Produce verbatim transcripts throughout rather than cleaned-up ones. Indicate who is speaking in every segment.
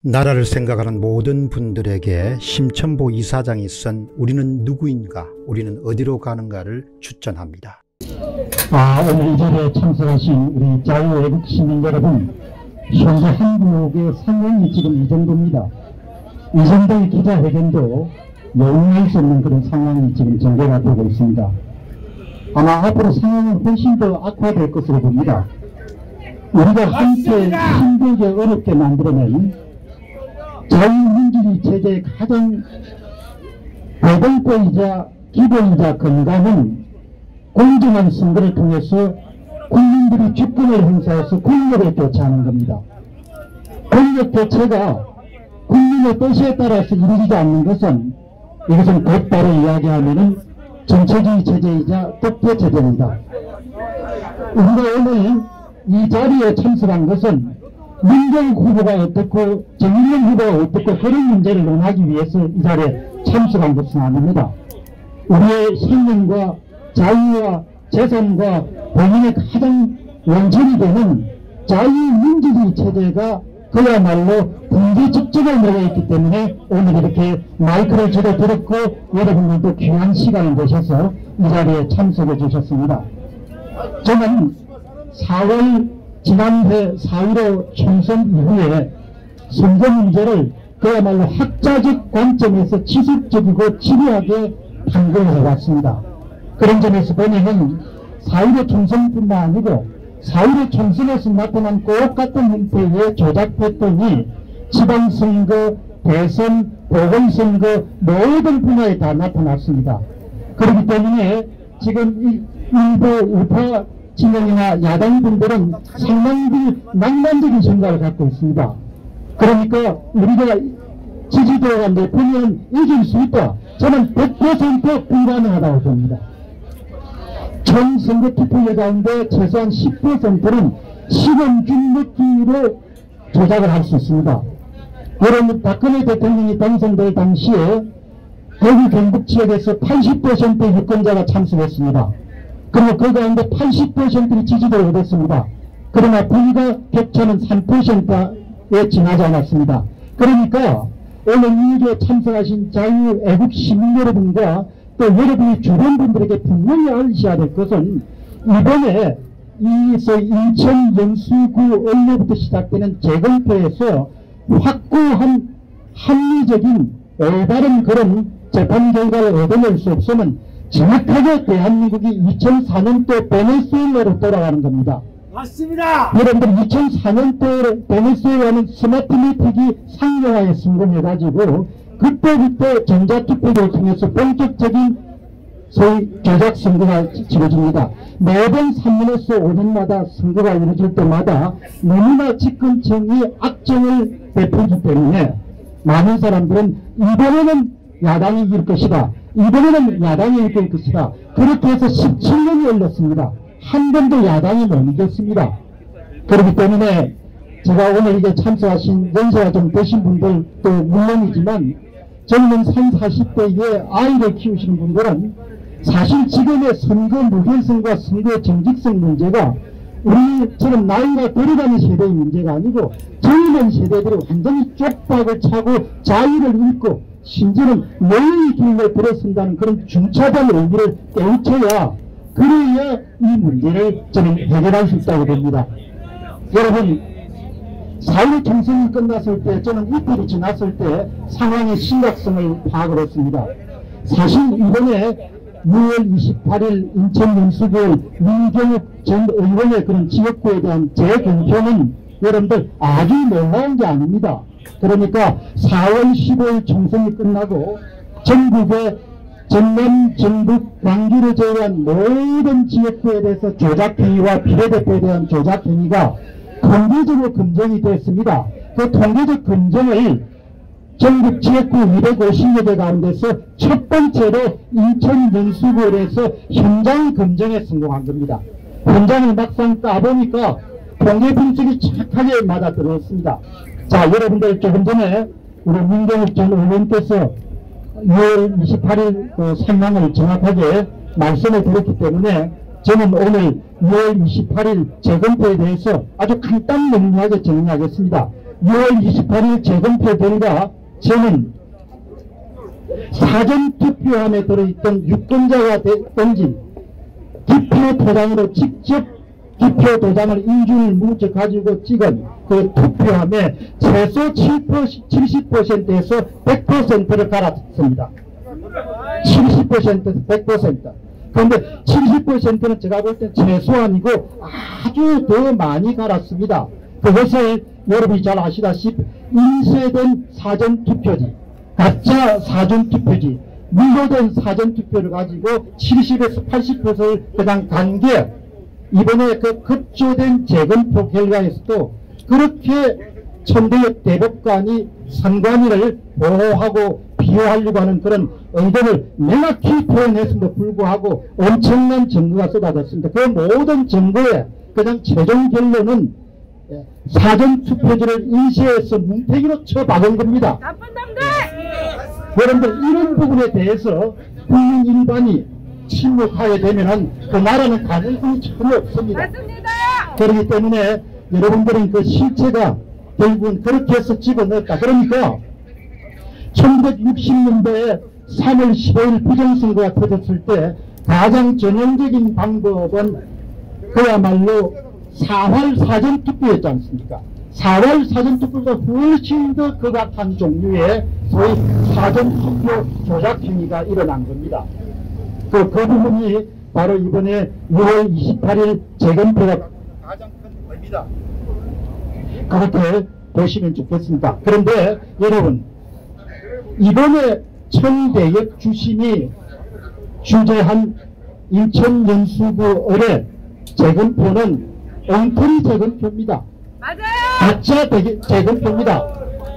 Speaker 1: 나라를 생각하는 모든 분들에게 심천보 이사장이 쓴 우리는 누구인가, 우리는 어디로 가는가를 추천합니다.
Speaker 2: 아, 오늘 이 자리에 참석하신 우리 자유애국 시민 여러분, 현재 한국의 상황이 지금 이 정도입니다. 이 정도의 기자회견도 용납할 수 없는 그런 상황이 지금 전개가 되고 있습니다. 아마 앞으로 상황은 훨씬 더 악화될 것으로 봅니다. 우리가 함께 힘들게 어렵게 만들어낸 자유민주주의 체제의 가장 배당권이자 기본이자 근간은 공정한 선거를 통해서 국민들이 주권을 행사해서 권력을 교체하는 겁니다. 권력 교체가 국민의 뜻에 따라서 이루어지지 않는 것은, 이것은 곧바로 이야기하면 정체주의 체제이자 독재 체제입니다. 우리가 오늘 이 자리에 참석한 것은 민정 후보가 어떻고 정의당 후보가 어떻고 그런 문제를 논하기 위해서 이 자리에 참석한 것은 아닙니다. 우리의 생명과 자유와 재산과 본인의 가장 원천이 되는 자유민주주의 체제가 그야말로 붕괴 직전에 놓여 있기 때문에 오늘 이렇게 마이크를 저도 들었고 여러분들도 귀한 시간을 내셔서 이 자리에 참석해 주셨습니다. 저는 사월 지난해 사일오 총선 이후에 선거 문제를 그야말로 학자적 관점에서 지속적이고 집요하게 탐구해 왔습니다. 그런 점에서 보면은 사일오 총선뿐만 아니고 사일오 총선에서 나타난 꼭 같은 형태의 조작 패턴이 지방선거, 대선, 보궐선거 모든 분야에 다 나타났습니다. 그렇기 때문에 지금 일부 우파 진영이나 야당분들은 상당히 낭만적인 생각을 갖고 있습니다. 그러니까 우리가 지지도가 높으면 이길 수 있다. 저는 백 퍼센트 불가능하다고 봅니다. 총 선거 투표율 가운데 최소한 십 퍼센트는 시범준 느낌으로 조작을 할 수 있습니다. 여러분, 박근혜 대통령이 당선될 당시에 여기 경북 지역에서 팔십 퍼센트 유권자가 참석했습니다. 그리고 그 가운데 팔십 퍼센트의 지지도를 얻었습니다. 그러나 불과 격차는 삼 퍼센트에 지나지 않았습니다. 그러니까 오늘 이에 참석하신 자유애국 시민 여러분과 또 여러분의 주변 분들에게 분명히 알으셔야 될 것은, 이번에 이 인천 영수구 을로부터 시작되는 재검표에서 확고한 합리적인 올바른 그런 재판 결과를 얻어낼 수 없으면 정확하게 대한민국이 이천사 년도 베네수엘라로 돌아가는 겁니다.
Speaker 3: 맞습니다.
Speaker 2: 여러분들 이천사 년도 베네수엘라는 스마트 매틱이 상용화에 성공해가지고 그때부터 전자투표를 통해서 본격적인 소위 조작 선거가 치러집니다. 매번 삼 년에서 오 년마다 선거가 이루어질 때마다 너무나 집권층이 악정을 베풀기 때문에 많은 사람들은 이번에는 야당이 이길 것이다, 이번에는 야당이 이길 것이다, 그렇게 해서 십칠 년이 흘렀습니다. 한 번도 야당이 못 이겼습니다. 그렇기 때문에 제가 오늘 이제 참석하신 연세가 좀 되신 분들도 물론이지만 젊은 삼십, 사십 대의 아이를 키우시는 분들은 사실 지금의 선거 무결성과 선거 정직성 문제가 우리처럼 나이가 들어가는 세대의 문제가 아니고 젊은 세대들이 완전히 쪽박을 차고 자유를 잃고 심지어는 너의 길에 들어선다는 그런 중차대한 의미를 깨우쳐야, 그래야 이 문제를 저는 해결할 수 있다고 봅니다. 여러분, 사일오 총선이 끝났을 때, 저는 이틀이 지났을 때 상황의 심각성을 파악을 했습니다. 사실 이번에 유월 이십팔일 인천 영수구 민경욱 전 의원의 그런 지역구에 대한 재공표는 여러분들 아주 놀라운 게 아닙니다. 그러니까 사월 십오일 총선이 끝나고 전국의 전남, 전북, 광주를 제외한 모든 지역구에 대해서 조작행위와 비례대표에 대한 조작행위가 통계적으로 검증이 됐습니다. 그 통계적 검증을 전국 지역구 이백오십여 개 가운데서 첫 번째로 인천 영수구에서 현장 검증에 성공한 겁니다. 현장을 막상 까보니까 통계 분석이 정확하게 맞아들었습니다. 자, 여러분들 조금 전에 우리 민경욱 전 의원께서 유월 이십팔일 그 상황을 정확하게 말씀을 드렸기 때문에 저는 오늘 유월 이십팔일 재검표에 대해서 아주 간단 명료하게 정리하겠습니다. 유월 이십팔일 재검표 결과 저는 사전투표함에 들어있던 유권자가 던진 기표 도장으로 직접 기표 도장을 인준을 뭉쳐 가지고 찍은 그 투표함에 최소 칠십 퍼센트에서 백 퍼센트를 갈았습니다. 칠십 퍼센트에서 백 퍼센트. 그런데 칠십 퍼센트는 제가 볼 땐 최소한이고 아주 더 많이 갈았습니다. 그것을 여러분이 잘 아시다시피 인쇄된 사전투표지, 가짜 사전투표지, 무효된 사전투표를 가지고 칠십에서 팔십 퍼센트를 그냥 간 게 이번에 그 급조된 재검표 결과에서도 그렇게 천대엽 대법관이 선관위를 보호하고 비호하려고 하는 그런 의도를 명확히 표현했음에도 불구하고 엄청난 증거가 쏟아졌습니다. 그 모든 증거에 그냥 최종 결론은 사전투표지를 인쇄해서 뭉태기로 쳐박은 겁니다.
Speaker 3: 나쁜 놈들!
Speaker 2: 여러분들 이런 부분에 대해서 국민 일반이 침묵하게 되면은 그 나라는 가능성이 전혀 없습니다.
Speaker 3: 맞습니다!
Speaker 2: 그렇기 때문에 여러분들은 그 실체가 결국은 그렇게 해서 집어넣었다. 그러니까 천구백육십 년도에 삼월 십오일 부정선거가 터졌을 때 가장 전형적인 방법은 그야말로 사활 사전투표였지 않습니까? 사활 사전투표가 훨씬 더 극악한 종류의 소위 사전투표 조작 행위가 일어난 겁니다. 그, 그 부분이 바로 이번에 유월 이십팔일 재검표가 가장 큰 겁니다. 그렇게 보시면 좋겠습니다. 그런데 여러분, 이번에 천대엽 주심이 주재한 인천 연수구 의뢰 재검표는 엉터리 재검표입니다.
Speaker 3: 맞아요!
Speaker 2: 가짜 재검표입니다.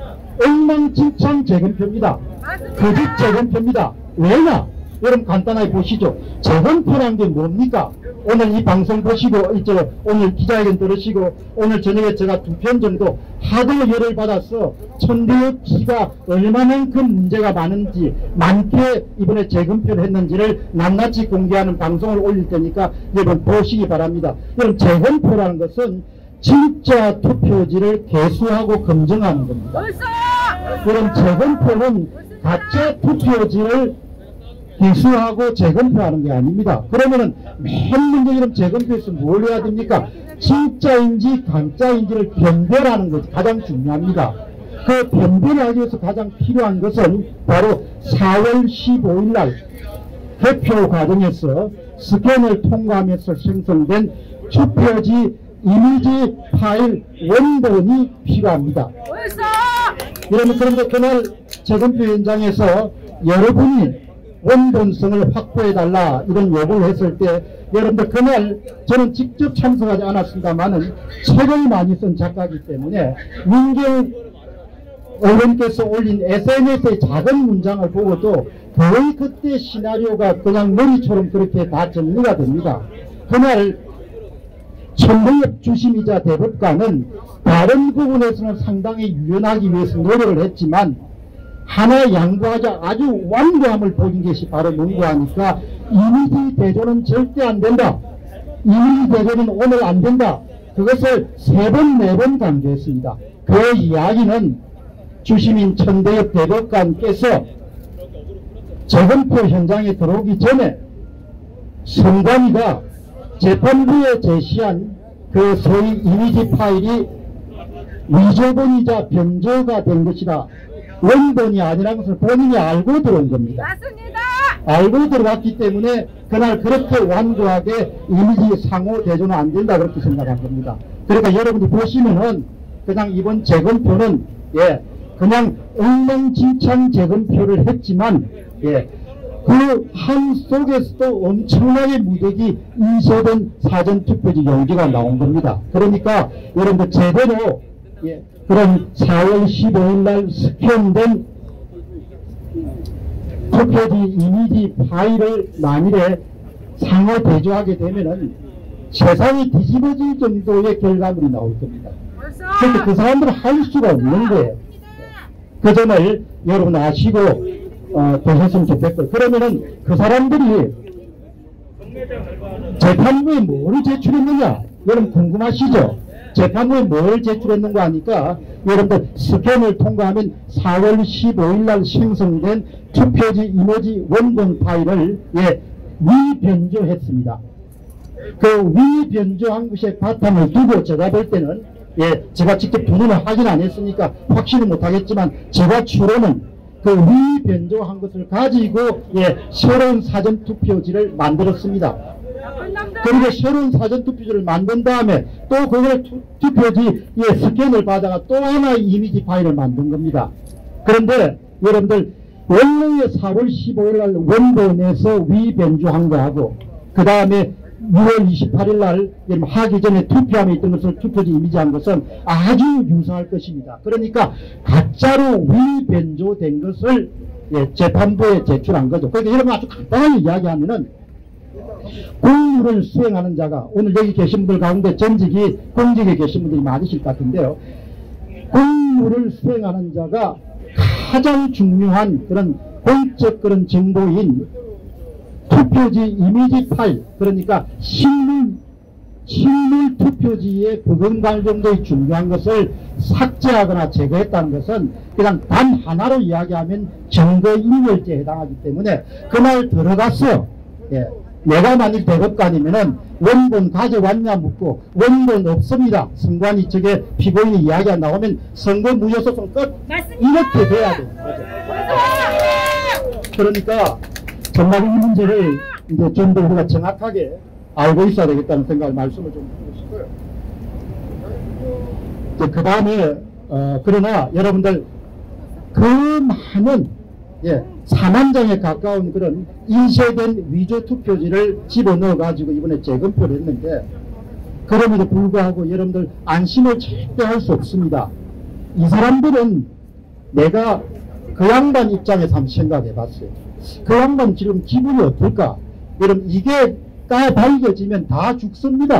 Speaker 2: 엉망진창 재검표입니다.
Speaker 3: 맞습니다!
Speaker 2: 거짓 재검표입니다. 왜냐? 여러분 간단하게 보시죠. 재검표란 게 뭡니까? 오늘 이 방송 보시고 이제 오늘 기자회견 들으시고 오늘 저녁에 제가 두 편 정도 하도 열을 받아서 천대엽 씨가 얼마만큼 문제가 많은지 많게 이번에 재검표를 했는지를 낱낱이 공개하는 방송을 올릴 테니까 여러분 보시기 바랍니다. 여러분 재검표라는 것은 진짜 투표지를 개수하고 검증하는 겁니다.
Speaker 3: 벌써!
Speaker 2: 그럼 재검표는 가짜 투표지를 개수하고 재검표하는 게 아닙니다. 그러면은 맨 먼저 이런 재검표에서 뭘 해야 됩니까? 진짜인지 가짜인지를 변별하는 것이 가장 중요합니다. 그 변별하기 위해서 가장 필요한 것은 바로 사월 십오일 날 개표 과정에서 스캔을 통과하면서 생성된 투표지 이미지 파일 원본이 필요합니다.
Speaker 3: 벌써!
Speaker 2: 여러분 그런데 그날 재검표 현장에서 여러분이 원본성을 확보해달라 이런 요구를 했을 때 여러분들 그날 저는 직접 참석하지 않았습니다만은 책을 많이 쓴 작가이기 때문에 민경 의원께서 올린 에스엔에스의 작은 문장을 보고도 거의 그때 시나리오가 그냥 머리처럼 그렇게 다 정리가 됩니다. 그날 천대엽 주심이자 대법관은 다른 부분에서는 상당히 유연하기 위해서 노력을 했지만 하나 양보하자 아주 완고함을 보인 것이 바로 뭔가 하니까 이미지 대조는 절대 안 된다. 이미지 대조는 오늘 안 된다. 그것을 세 번, 네 번 강조했습니다. 그 이야기는 주심인 천대엽 대법관께서 재검표 현장에 들어오기 전에 선관위가 재판부에 제시한 그 소위 이미지 파일이 위조본이자 변조가 된 것이다. 원본이 아니라는 것을 본인이 알고 들어온 겁니다.
Speaker 3: 맞습니다!
Speaker 2: 알고 들어왔기 때문에 그날 그렇게 완고하게 이미지 상호 대조는 안 된다 그렇게 생각한 겁니다. 그러니까 여러분이 보시면은 그냥 이번 재검표는 예 그냥 엉망진창 재검표를 했지만 예 그 한 속에서도 엄청나게 무더기 인쇄된 사전투표지 용지가 나온 겁니다. 그러니까 여러분들 제대로 예 그럼 사월 십오일 날 스캔된 투표지 이미지 파일을 만일에 상호 대조하게 되면은 세상이 뒤집어질 정도의 결과물이 나올 겁니다.
Speaker 3: 벌써!
Speaker 2: 그런데 그 사람들은 할 수가 없는 거예요. 그 점을 여러분 아시고 어, 되셨으면 좋겠고요. 그러면은 그 사람들이 재판부에 뭐를 제출했느냐 여러분 궁금하시죠? 재판부에 뭘 제출했는가 하니까 여러분들 스캔을 통과하면 사월 십오일 날 생성된 투표지 이모지 원본 파일을 예, 위변조했습니다. 그 위변조한 것에 바탕을 두고 제가 볼 때는 예, 제가 직접 부분을 확인 안 했으니까 확신을 못하겠지만 제가 추론은 그 위변조한 것을 가지고 예, 새로운 사전투표지를 만들었습니다. 그리고 새로운 사전투표지를 만든 다음에 또 그걸 투, 투표지 예, 스캔을 받아가 또 하나의 이미지 파일을 만든 겁니다. 그런데 여러분들 원래의 사월 십오일 날 원본에서 위변조한 거하고 그 다음에 유월 이십팔일 날 하기 전에 투표함에 있던 것을 투표지 이미지한 것은 아주 유사할 것입니다. 그러니까 가짜로 위변조된 것을 예, 재판부에 제출한 거죠. 그러니까 이런 거 아주 간단하게 이야기하면은 공무를 수행하는 자가 오늘 여기 계신 분들 가운데 전직이 공직에 계신 분들이 많으실 것 같은데요. 공무를 수행하는 자가 가장 중요한 그런 공적 그런 정보인 투표지 이미지 파일, 그러니까 실물, 실물 투표지의 부분갈 정도의 중요한 것을 삭제하거나 제거했다는 것은 그냥 단 하나로 이야기하면 증거인멸죄에 해당하기 때문에 그날 들어가서 예, 내가 만일 대법관이면은 원본 가져왔냐 묻고 원본 없습니다. 선관위 측에 피고인이 이야기가 나오면 선고 무효소송 끝. 이렇게 돼야 돼요. 그러니까 정말 이 문제를 이제 좀 더 우리가 정확하게 알고 있어야 되겠다는 생각을 말씀을 좀 드리고 싶고요. 그 다음에 어, 그러나 여러분들 그 많은 예, 사만 장에 가까운 그런 인쇄된 위조 투표지를 집어넣어 가지고 이번에 재검표를 했는데 그럼에도 불구하고 여러분들 안심을 절대 할 수 없습니다. 이 사람들은 내가 그 양반 입장에서 한번 생각해 봤어요. 그 양반 지금 기분이 어떨까? 여러분 이게 다 밝혀지면 다 죽습니다.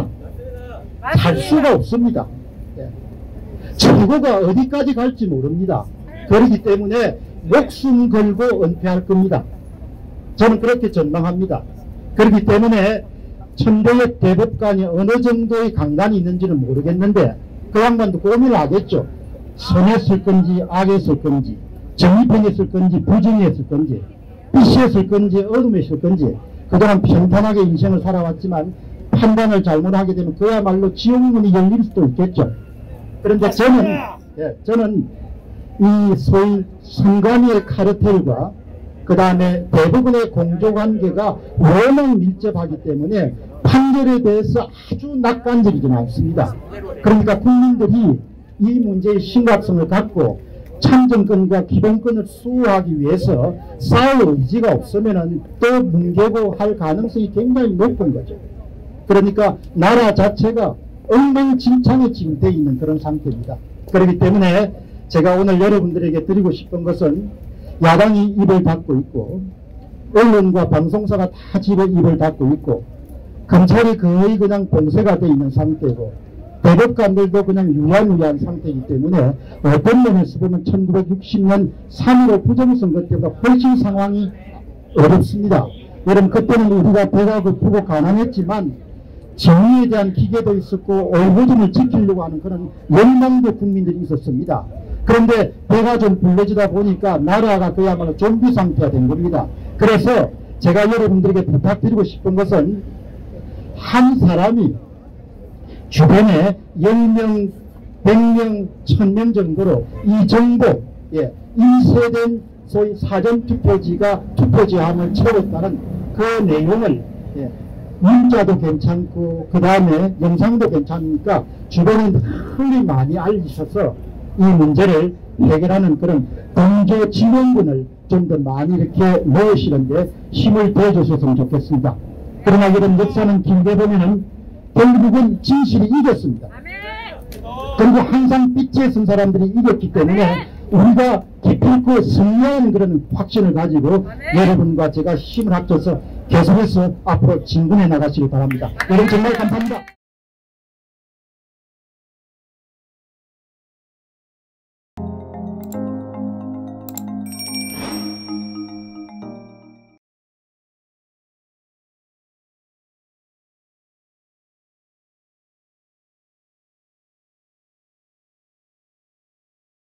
Speaker 2: 살 수가 없습니다. 예. 최고가 어디까지 갈지 모릅니다. 그렇기 때문에 목숨 걸고 은폐할 겁니다. 저는 그렇게 전망합니다. 그렇기 때문에 천대의 대법관이 어느 정도의 강단이 있는지는 모르겠는데 그 양반도 고민을 하겠죠. 선했을 건지 악했을 건지 정의평했을 건지 부정했을 건지 빛이었을 건지 어둠이었을 건지 그동안 평탄하게 인생을 살아왔지만 판단을 잘못하게 되면 그야말로 지옥문이 열릴 수도 있겠죠. 그런데 저는 예, 저는 이 소위 선관위의 카르텔과 그 다음에 대부분의 공조관계가 워낙 밀접하기 때문에 판결에 대해서 아주 낙관적이지 않습니다. 그러니까 국민들이 이 문제의 심각성을 갖고 참정권과 기본권을 수호하기 위해서 싸울 의지가 없으면 또 뭉개고 할 가능성이 굉장히 높은 거죠. 그러니까 나라 자체가 엉망진창에 지금 돼 있는 그런 상태입니다. 그렇기 때문에 제가 오늘 여러분들에게 드리고 싶은 것은 야당이 입을 닫고 있고 언론과 방송사가 다 집에 입을 닫고 있고 검찰이 거의 그냥 봉쇄가 돼 있는 상태고 대법관들도 그냥 유한유한 상태이기 때문에 어떤 면에서 보면 천구백육십 년 삼일오 부정선거 때보다 훨씬 상황이 어렵습니다. 여러분 그때는 우리가 배가 고프고 가난했지만 정의에 대한 기계도 있었고 올고즘을 지키려고 하는 그런 열망도 국민들이 있었습니다. 그런데 배가 좀 불려지다 보니까 나라가 그야말로 좀비 상태가 된 겁니다. 그래서 제가 여러분들에게 부탁드리고 싶은 것은 한 사람이 주변에 열 명, 백 명, 천 명 정도로 이 정도 예, 인쇄된 소위 사전투표지가 투표지함을 채웠다는 그 내용을 예, 문자도 괜찮고 그 다음에 영상도 괜찮으니까 주변에 널리 많이 알리셔서 이 문제를 해결하는 그런 공조 지원군을 좀 더 많이 이렇게 넣으시는데 힘을 대주셨으면 좋겠습니다. 그러나 이런 역사는 길게 보면은 결국은 진실이 이겼습니다. 그리고 항상 빛에 선 사람들이 이겼기 때문에 우리가 기필코 승리하는 그런 확신을 가지고 여러분과 제가 힘을 합쳐서 계속해서 앞으로 진군해 나가시길 바랍니다. 여러분 정말 감사합니다.